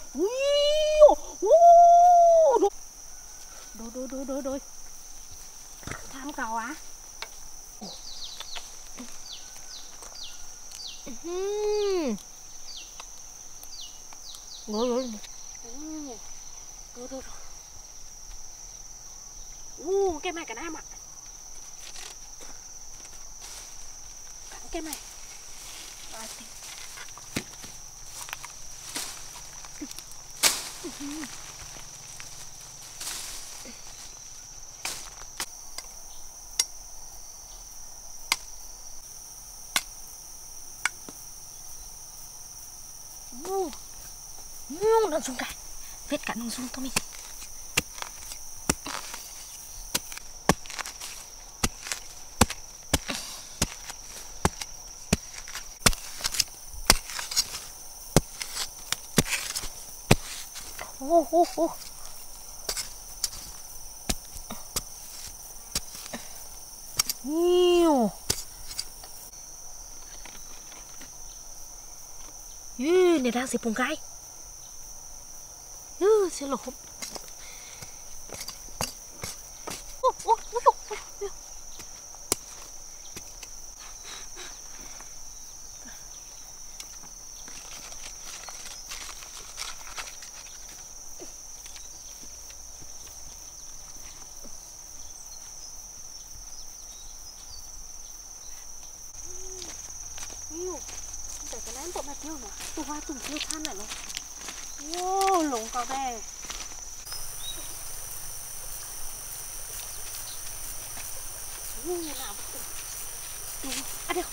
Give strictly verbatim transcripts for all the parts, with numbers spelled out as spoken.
Ui, đôi đôi đôi đôi đôi tham cầu á. Ngồi rồi. Đôi đôi. U cái này cả nam ạ. Cái này. Ngu ngu nó xuống cả vết cả nó xuống thôi mình. Ô ô ô nhiều. Ê, này đang xếp bông gai. Ê, xin lỗi. Ô, ô, ô, ô, ô. Nhiều. Để cái ném bộ mặt tiêu mà. Tôi hoa từng tiêu than này nó. Ô, lủng có về. Như nào vậy? À được.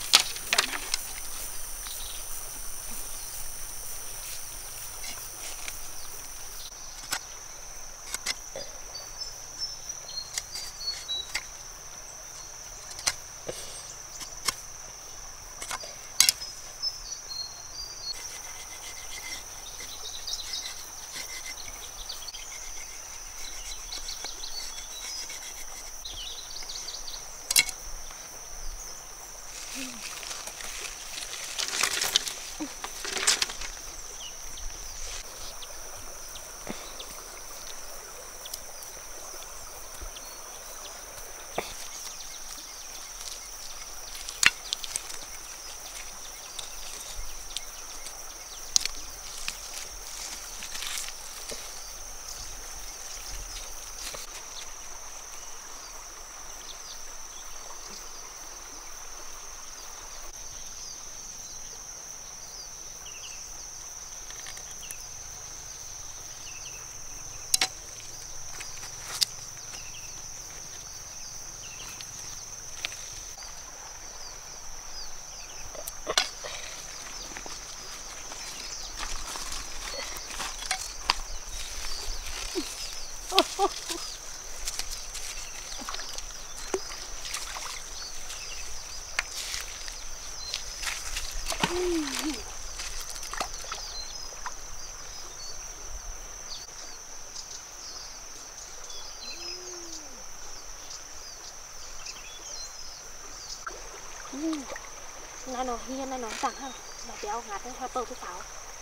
Này nó hiên này nó chẳng hơn. Nó béo ngạt nó hơi bơ với pháo.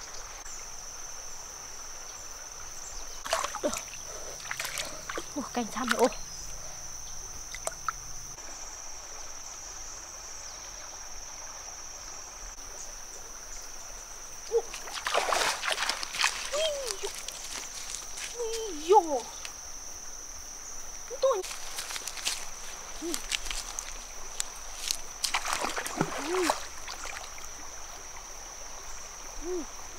Ủa, cành xăm này, ô. Ui dồi. Tôi. Ừ. Ừ. Ừ.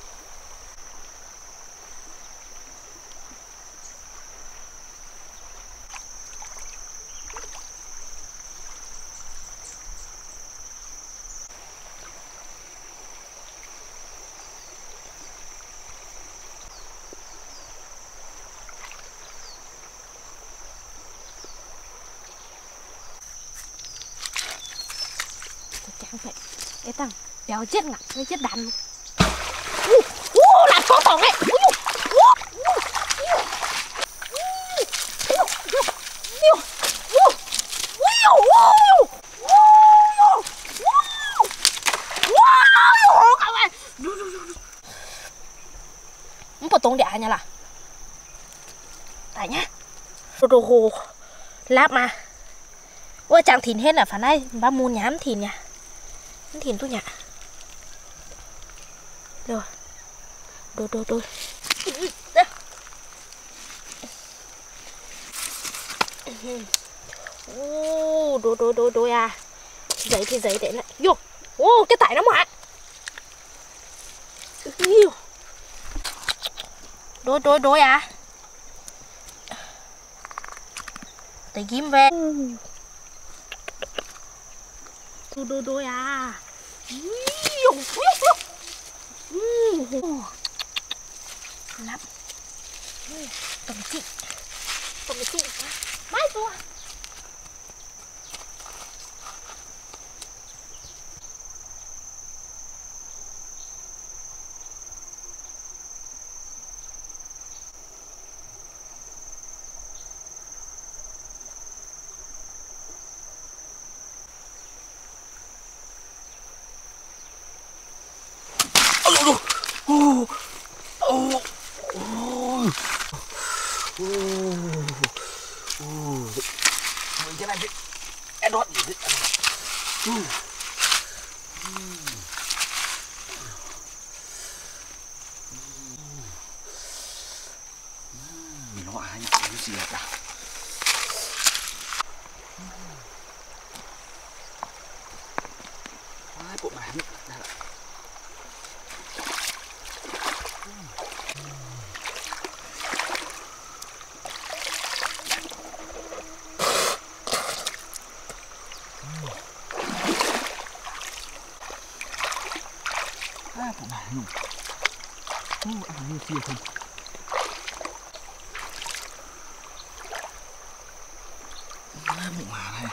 Chẳng phải cái thằng béo chết ngặt với chết đàn luôn. Ui, ui, là có tổng ấy. Ui, ui, ui, tông đẻ nha là tại nhá đồ đồ hồ láp mà ôi chẳng thìn hết là phải này ba mua nhám thìn nha thìn tôi nhả rồi đồ đồ đồ ô đồ đồ đồ đồ à giấy thì giấy để lại vô ô cái tải nó mà đôi đôi đôi à tay kiếm về đôi đôi đôi à lắm tầm chị tầm chị mãi rồi cái này em đót gì đấy nó ai cái gì cả hai bộ bài đây là à, bộ bài nhủ ô ăn như kia không à, bộ bài này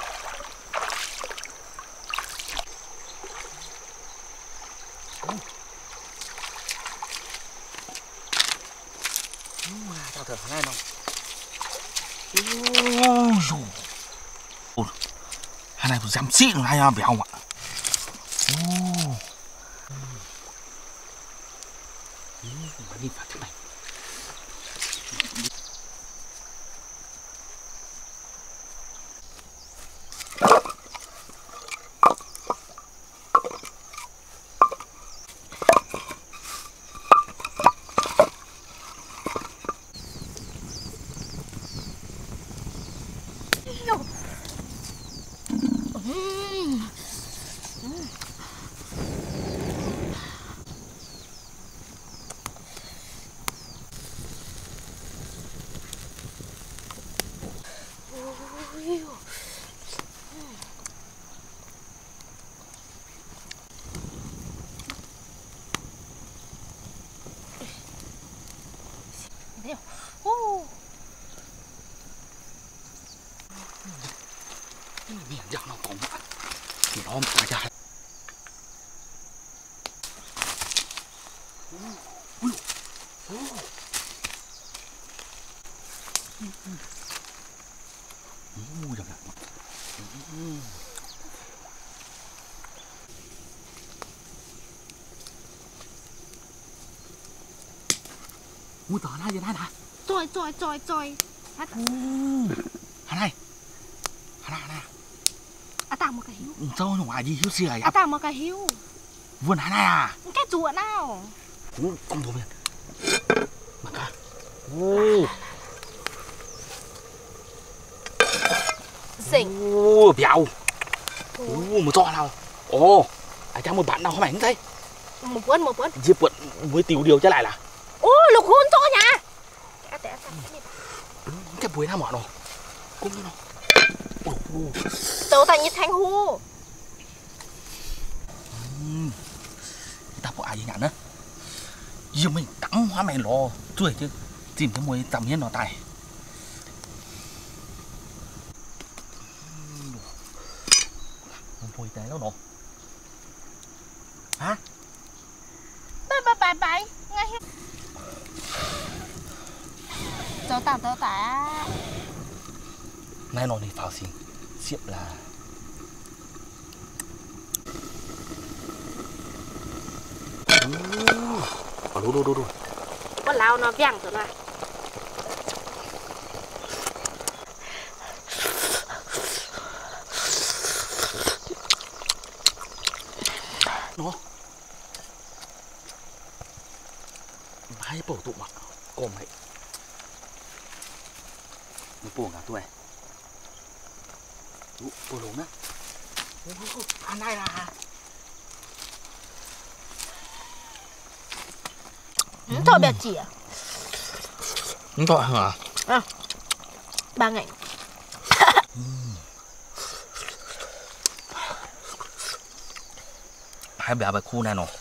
sao thật này không ôi hai này dám xị rồi hai béo ạ ô đi vào thế này miệng giặc nó cống thì nó mà ra mua tờ này gì này nè trôi trôi trôi trôi hát hà này hà này hà này à tao một cái hiếu sao ngoài gì hiếu xìa à tao một cái hiếu vườn hà này à cái chùa nào cũng không thuộc miền mà cả ô xỉnh ô béo ô một to nào ồ à cha một bạn nào không ảnh thấy một quấn một quấn diệp quận với tiểu điều trở lại là ô lục hôn cho nhà cái buổi nào mà nó cũng nó tớ thành như thanh hu ta có ai gì nhỉ nữa giờ mình tắm hóa mày lo tuổi chứ tìm cái mùi tầm nhiên nó tài mùi té đâu nó hả bye bye bye bye ngay tớ tao tớ tả nay nó đi phao xin xiệp là Ồ, đu đu đu đu có lao nó vàng rồi mà. Nó hai bổ tụ mặt cồm ấy nó bổ ngả tuổi tụ bổ lống á anh này là Thôi bẹt chỉ à? không tội hả? À, ba ngày. Hai bé bài khu này nó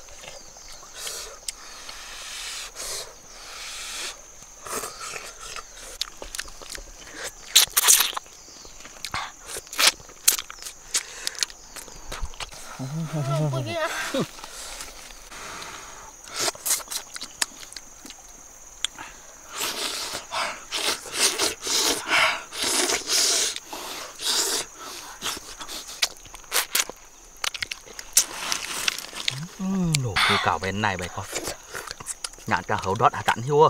đồ cứ cào bên này bài con nhạn cả hấu đọt hả tặng hiu.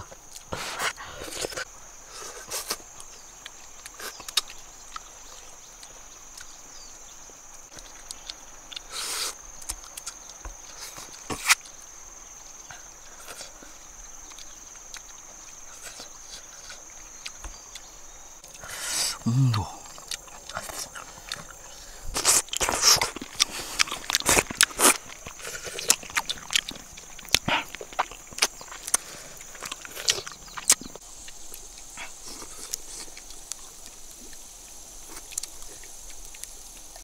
Ừm,